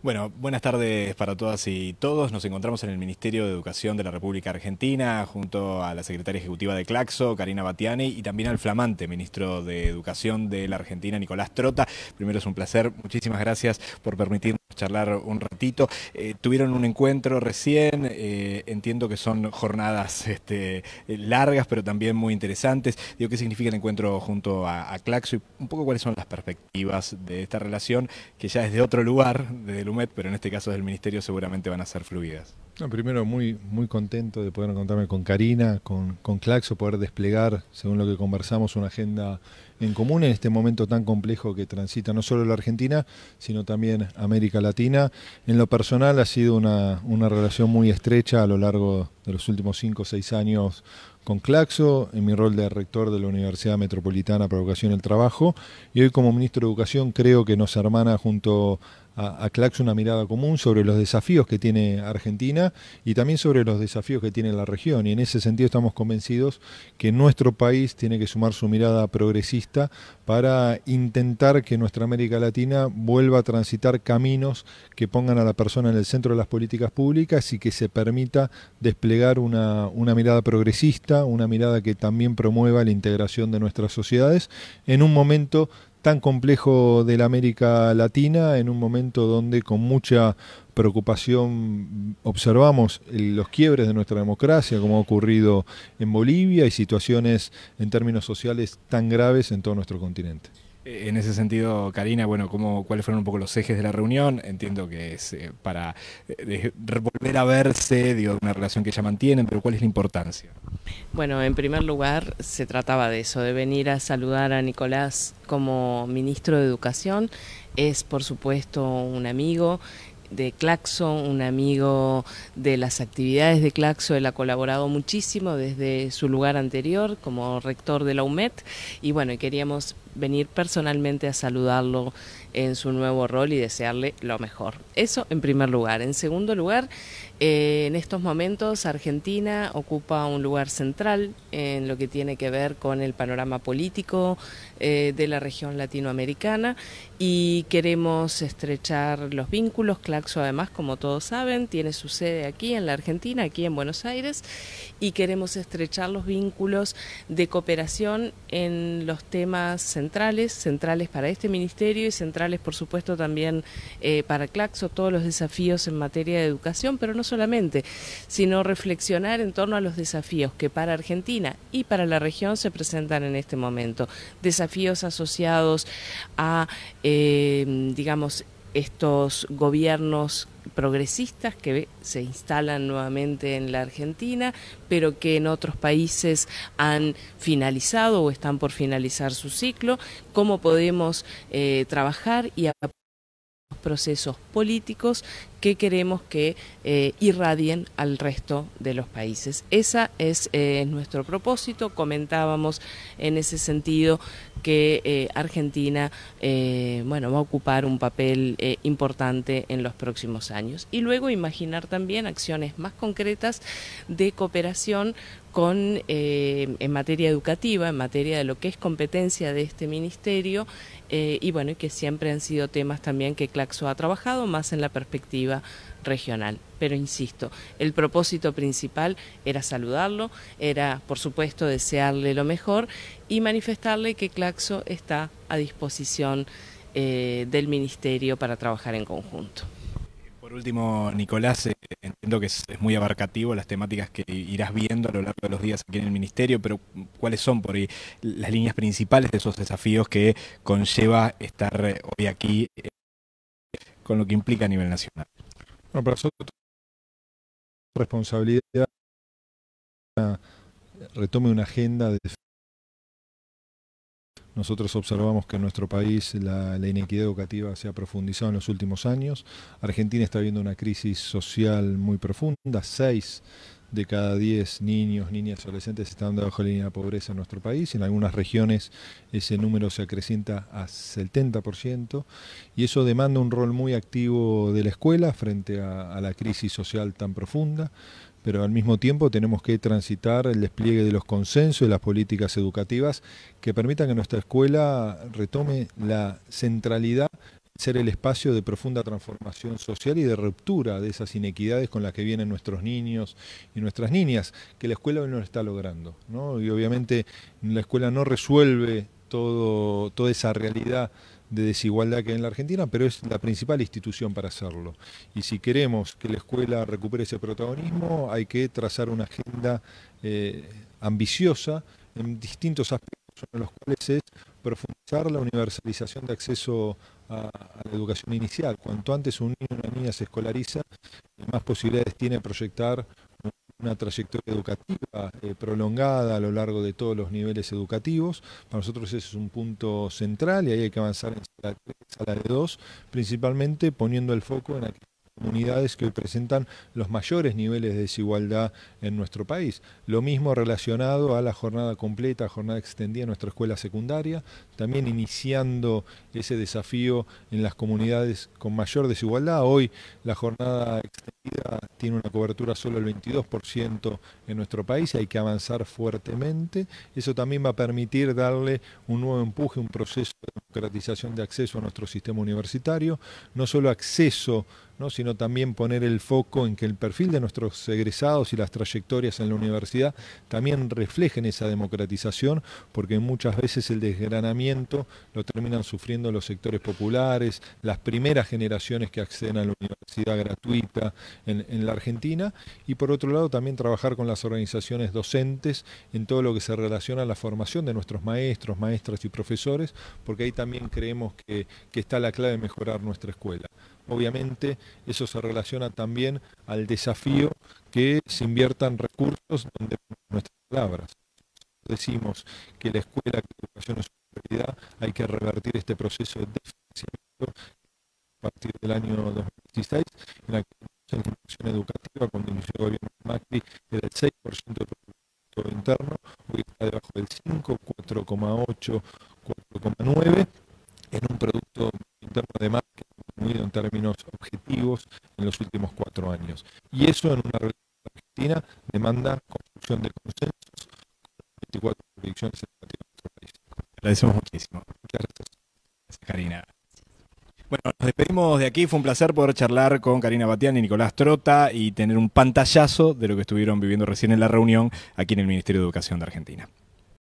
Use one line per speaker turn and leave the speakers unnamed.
Bueno, buenas tardes para todas y todos. Nos encontramos en el Ministerio de Educación de la República Argentina junto a la secretaria ejecutiva de Claxo, Karina Batiani, y también al flamante ministro de Educación de la Argentina, Nicolás Trota. Primero es un placer, muchísimas gracias por permitirnos charlar un ratito. Tuvieron un encuentro recién, entiendo que son jornadas largas, pero también muy interesantes. Digo, ¿qué significa el encuentro junto a Claxo y un poco cuáles son las perspectivas de esta relación que ya es de otro lugar, desde el UMED, pero en este caso del Ministerio seguramente van a ser fluidas?
No, primero, muy contento de poder encontrarme con Karina, con Claxo, poder desplegar, según lo que conversamos, una agenda en común en este momento tan complejo que transita no solo la Argentina, sino también América Latina. En lo personal ha sido una relación muy estrecha a lo largo de los últimos 5 o 6 años con Claxo, en mi rol de rector de la Universidad Metropolitana para Educación y el Trabajo, y hoy como ministro de Educación creo que nos hermana junto a Claxo una mirada común sobre los desafíos que tiene Argentina y también sobre los desafíos que tiene la región. Y en ese sentido estamos convencidos que nuestro país tiene que sumar su mirada progresista para intentar que nuestra América Latina vuelva a transitar caminos que pongan a la persona en el centro de las políticas públicas y que se permita desplegar una mirada progresista, una mirada que también promueva la integración de nuestras sociedades en un momento tan complejo de la América Latina, en un momento donde con mucha preocupación observamos los quiebres de nuestra democracia, como ha ocurrido en Bolivia, y situaciones en términos sociales tan graves en todo nuestro continente.
En ese sentido, Karina, bueno, ¿cuáles fueron un poco los ejes de la reunión? Entiendo que es para volver a verse, digo, una relación que ya mantienen, pero ¿cuál es la importancia?
Bueno, en primer lugar se trataba de eso, de venir a saludar a Nicolás como ministro de Educación. Es, por supuesto, un amigo de Claxo, un amigo de las actividades de Claxo. Él ha colaborado muchísimo desde su lugar anterior como rector de la UMED y bueno, queríamos venir personalmente a saludarlo en su nuevo rol y desearle lo mejor. Eso en primer lugar. En segundo lugar, en estos momentos Argentina ocupa un lugar central en lo que tiene que ver con el panorama político de la región latinoamericana y queremos estrechar los vínculos. Claxo además, como todos saben, tiene su sede aquí en la Argentina, aquí en Buenos Aires, y queremos estrechar los vínculos de cooperación en los temas centrales para este ministerio y centrales por supuesto también para Claxo, todos los desafíos en materia de educación, pero no solamente, sino reflexionar en torno a los desafíos que para Argentina y para la región se presentan en este momento, desafíos asociados a, digamos, estos gobiernos progresistas que se instalan nuevamente en la Argentina, pero que en otros países han finalizado o están por finalizar su ciclo, cómo podemos trabajar y procesos políticos que queremos que irradien al resto de los países. Ese es nuestro propósito. Comentábamos en ese sentido que Argentina bueno, va a ocupar un papel importante en los próximos años. Y luego imaginar también acciones más concretas de cooperación con, en materia educativa, en materia de lo que es competencia de este ministerio, y bueno, y que siempre han sido temas también que Claxo ha trabajado más en la perspectiva regional. Pero insisto, el propósito principal era saludarlo, era por supuesto desearle lo mejor y manifestarle que Claxo está a disposición del ministerio para trabajar en conjunto.
Por último, Nicolás, entiendo que es muy abarcativo las temáticas que irás viendo a lo largo de los días aquí en el Ministerio, pero ¿cuáles son por ahí las líneas principales de esos desafíos que conlleva estar hoy aquí con lo que implica a nivel nacional?
Bueno, para nosotros responsabilidad retome una agenda de... Nosotros observamos que en nuestro país la inequidad educativa se ha profundizado en los últimos años. Argentina está viviendo una crisis social muy profunda. 6 de cada 10 niños, niñas y adolescentes están debajo de la línea de pobreza en nuestro país. En algunas regiones ese número se acrecienta a 70% y eso demanda un rol muy activo de la escuela frente a la crisis social tan profunda. Pero al mismo tiempo tenemos que transitar el despliegue de los consensos y las políticas educativas que permitan que nuestra escuela retome la centralidad ser el espacio de profunda transformación social y de ruptura de esas inequidades con las que vienen nuestros niños y nuestras niñas, que la escuela hoy no lo está logrando, ¿no? Y obviamente la escuela no resuelve toda esa realidad de desigualdad que hay en la Argentina, pero es la principal institución para hacerlo. Y si queremos que la escuela recupere ese protagonismo, hay que trazar una agenda ambiciosa en distintos aspectos, uno de los cuales es profundizar la universalización de acceso a la educación inicial. Cuanto antes un niño o una niña se escolariza, más posibilidades tiene de proyectar una trayectoria educativa prolongada a lo largo de todos los niveles educativos. Para nosotros ese es un punto central y ahí hay que avanzar en sala 3, sala de 2, principalmente poniendo el foco en aquellas comunidades que hoy presentan los mayores niveles de desigualdad en nuestro país. Lo mismo relacionado a la jornada completa, jornada extendida en nuestra escuela secundaria, también iniciando ese desafío en las comunidades con mayor desigualdad. Hoy la jornada extendida tiene una cobertura solo del 22% en nuestro país, hay que avanzar fuertemente. Eso también va a permitir darle un nuevo empuje, un proceso de democratización de acceso a nuestro sistema universitario, no solo acceso, ¿no?, sino también poner el foco en que el perfil de nuestros egresados y las trayectorias en la universidad también reflejen esa democratización, porque muchas veces el desgranamiento lo terminan sufriendo los sectores populares, las primeras generaciones que acceden a la universidad gratuita en la Argentina, y por otro lado también trabajar con las organizaciones docentes en todo lo que se relaciona a la formación de nuestros maestros, maestras y profesores, porque ahí también creemos que está la clave de mejorar nuestra escuela. Obviamente eso se relaciona también al desafío que se inviertan recursos donde nuestras palabras. Decimos que la escuela, que la educación es una prioridad, hay que revertir este proceso de desfinanciamiento a partir del año 2016, en la que la inversión educativa, cuando inició el gobierno de Macri, era el 6% del Producto Interno, hoy está debajo del 5, 4,8, 4,9, en un Producto Interno de Macri en términos objetivos en los últimos 4 años. Y eso en una realidad argentina demanda construcción de consensos con 24 jurisdicciones educativas de nuestro país.
Agradecemos muchísimo.
Muchas gracias.
Gracias, Karina. Bueno, nos despedimos de aquí. Fue un placer poder charlar con Karina Batiani y Nicolás Trota y tener un pantallazo de lo que estuvieron viviendo recién en la reunión aquí en el Ministerio de Educación de Argentina.